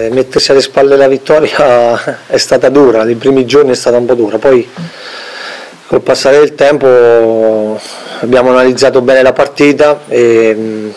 mettersi alle spalle la vittoria è stata dura, nei primi giorni è stata un po' dura, poi col passare del tempo abbiamo analizzato bene la partita e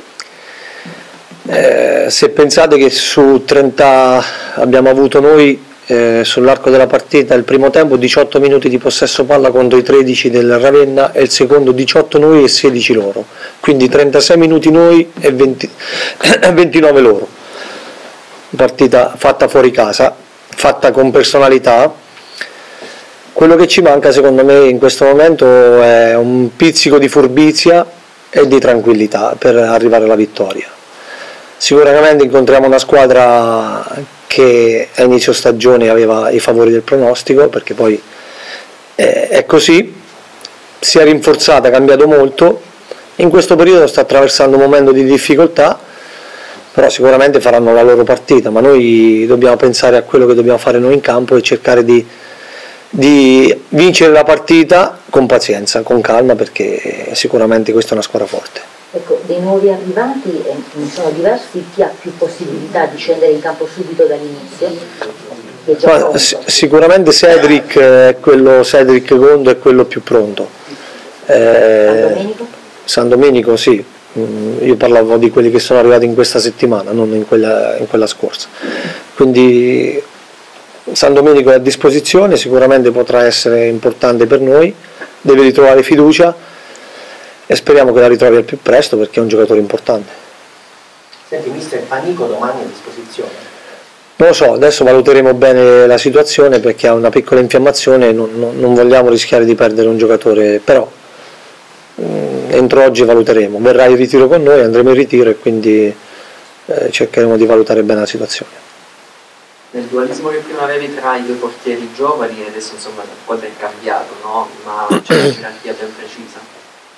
se pensate che su 30 abbiamo avuto noi sull'arco della partita il primo tempo 18 minuti di possesso palla contro i 13 del Ravenna e il secondo 18 noi e 16 loro, quindi 36 minuti noi e 29 loro. Partita fatta fuori casa, fatta con personalità. Quello che ci manca secondo me in questo momento è un pizzico di furbizia e di tranquillità per arrivare alla vittoria. Sicuramente incontriamo una squadra che a inizio stagione aveva i favori del pronostico, perché poi è così, si è rinforzata, ha cambiato molto, in questo periodo sta attraversando un momento di difficoltà, però sicuramente faranno la loro partita, ma noi dobbiamo pensare a quello che dobbiamo fare noi in campo e cercare di vincere la partita con pazienza, con calma, perché sicuramente questa è una squadra forte. Ecco, dei nuovi arrivati, ne sono diversi, chi ha più possibilità di scendere in campo subito dall'inizio? Sicuramente Cedric Gondo è quello più pronto. San Domenico? San Domenico sì, io parlavo di quelli che sono arrivati in questa settimana, non in quella scorsa. Quindi San Domenico è a disposizione, sicuramente potrà essere importante per noi, deve ritrovare fiducia e speriamo che la ritrovi al più presto perché è un giocatore importante. Senti, mister, Panico domani a disposizione? Non lo so, adesso valuteremo bene la situazione perché ha una piccola infiammazione, non vogliamo rischiare di perdere un giocatore, però entro oggi valuteremo, verrà in ritiro con noi, andremo in ritiro e quindi cercheremo di valutare bene la situazione. Nel dualismo che prima avevi tra i due portieri giovani, adesso insomma la quadra è cambiato, no? Ma c'è una gerarchia ben precisa?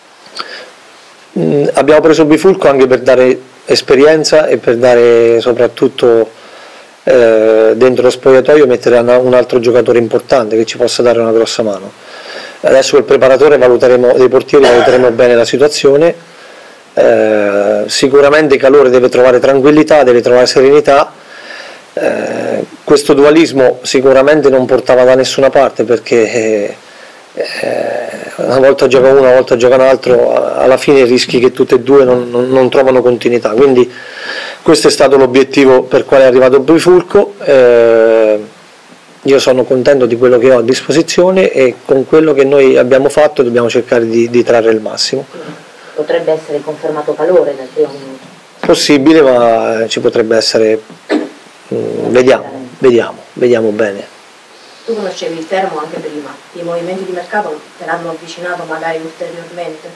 Abbiamo preso Bifulco anche per dare esperienza e per dare soprattutto dentro lo spogliatoio mettere un altro giocatore importante che ci possa dare una grossa mano. Adesso col preparatore dei portieri valuteremo bene la situazione, sicuramente Calore deve trovare tranquillità, deve trovare serenità. Questo dualismo sicuramente non portava da nessuna parte perché una volta gioca uno, una volta gioca un altro, alla fine rischi che tutte e due non trovano continuità, quindi questo è stato l'obiettivo per quale è arrivato Bifulco. Io sono contento di quello che ho a disposizione e con quello che noi abbiamo fatto dobbiamo cercare di trarre il massimo. Potrebbe essere confermato Calore nel primo minuto? Possibile, ma ci potrebbe essere, vediamo bene. Tu conoscevi il Teramo anche prima, i movimenti di mercato te l'hanno avvicinato magari ulteriormente?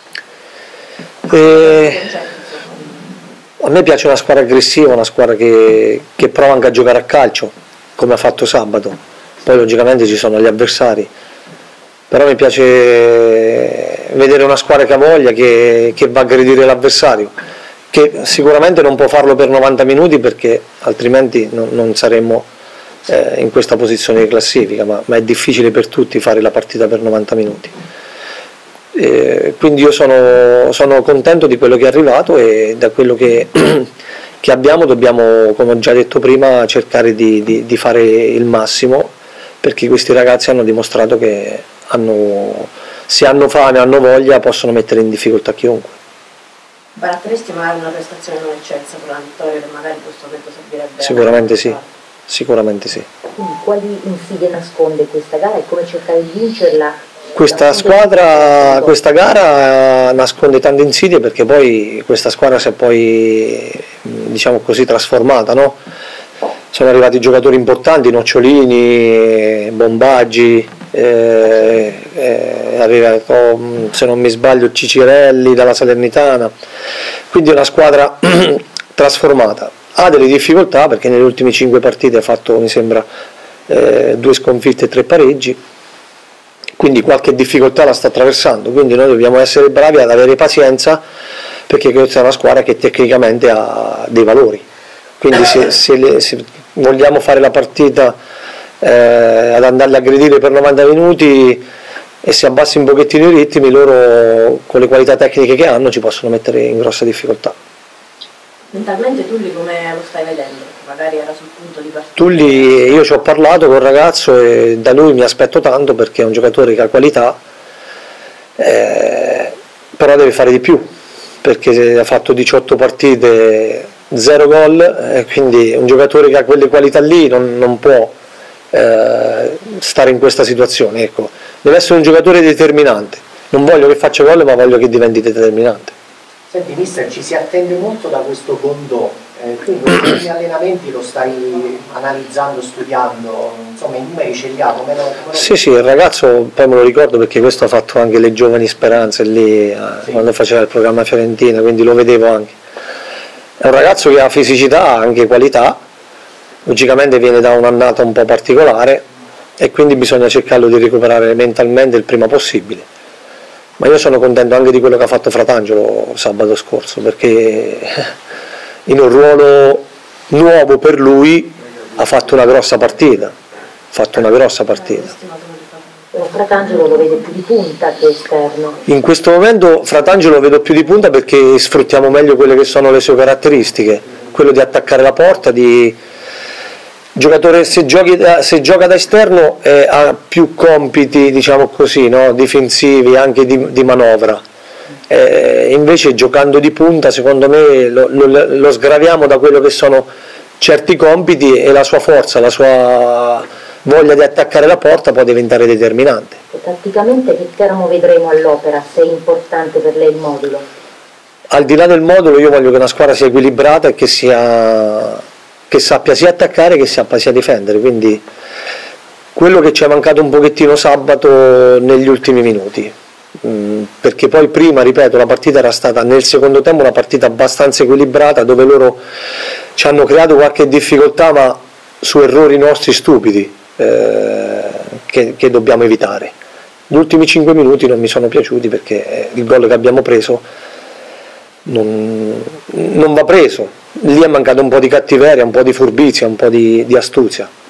A me piace una squadra aggressiva, una squadra che prova anche a giocare a calcio, come ha fatto sabato, poi logicamente ci sono gli avversari, però mi piace vedere una squadra che ha voglia, che va a aggredire l'avversario, che sicuramente non può farlo per 90 minuti perché altrimenti non saremmo in questa posizione di classifica, ma è difficile per tutti fare la partita per 90 minuti. Quindi io sono contento di quello che è arrivato e da quello che abbiamo dobbiamo, come ho già detto prima, cercare di fare il massimo, perché questi ragazzi hanno dimostrato che se hanno fame, hanno voglia, possono mettere in difficoltà chiunque. Baratteresti magari una prestazione non eccelsa con la vittoria che magari in questo momento servirebbe? Sicuramente sì. Sicuramente sì. Quindi quali insidie nasconde questa gara e come cercare di vincerla? Questa gara nasconde tante insidie perché poi questa squadra si è poi, diciamo così, trasformata, no? Sono arrivati giocatori importanti, Nocciolini, Bombaggi, è arrivato, se non mi sbaglio, Cicirelli dalla Salernitana, quindi è una squadra trasformata. Ha delle difficoltà perché nelle ultime 5 partite ha fatto, mi sembra, 2 sconfitte e 3 pareggi, quindi qualche difficoltà la sta attraversando, quindi noi dobbiamo essere bravi ad avere pazienza perché questa è una squadra che tecnicamente ha dei valori, quindi se vogliamo fare la partita ad andarli a aggredire per 90 minuti e se abbassi un pochettino i ritmi, loro con le qualità tecniche che hanno ci possono mettere in grossa difficoltà. Mentalmente Tulli come lo stai vedendo? Magari era sul punto di partire. Tulli, io ci ho parlato col ragazzo e da lui mi aspetto tanto perché è un giocatore che ha qualità, però deve fare di più, perché ha fatto 18 partite, 0 gol, quindi un giocatore che ha quelle qualità lì non può stare in questa situazione, ecco. Deve essere un giocatore determinante, non voglio che faccia gol ma voglio che diventi determinante. Senti mister, ci si attende molto da questo Gondò, tu in questi allenamenti lo stai analizzando, studiando, insomma i numeri ce li ha, come lo... Sì, il ragazzo, poi me lo ricordo perché questo ha fatto anche le Giovani Speranze lì, sì, quando faceva il programma Fiorentina, quindi lo vedevo anche. È un ragazzo che ha fisicità, ha anche qualità, logicamente viene da un'annata un po' particolare e quindi bisogna cercarlo di recuperare mentalmente il prima possibile. Ma io sono contento anche di quello che ha fatto Fratangelo sabato scorso, perché in un ruolo nuovo per lui ha fatto una grossa partita. Però Fratangelo lo vede più di punta che esterno. In questo momento Fratangelo lo vedo più di punta perché sfruttiamo meglio quelle che sono le sue caratteristiche, quello di attaccare la porta, giocatore se gioca da esterno ha più compiti, diciamo così, no? Difensivi, anche di manovra, invece giocando di punta secondo me lo sgraviamo da quello che sono certi compiti e la sua forza, la sua voglia di attaccare la porta può diventare determinante. E tatticamente che Teramo vedremo all'opera, se è importante per lei il modulo? Al di là del modulo io voglio che una squadra sia equilibrata e che sappia sia attaccare che sappia sia difendere, quindi quello che ci è mancato un pochettino sabato negli ultimi minuti, perché poi prima, ripeto, la partita era stata nel secondo tempo una partita abbastanza equilibrata dove loro ci hanno creato qualche difficoltà ma su errori nostri stupidi che dobbiamo evitare. Gli ultimi 5 minuti non mi sono piaciuti perché il gol che abbiamo preso non va preso. Lì è mancato un po' di cattiveria, un po' di furbizia, un po' di astuzia.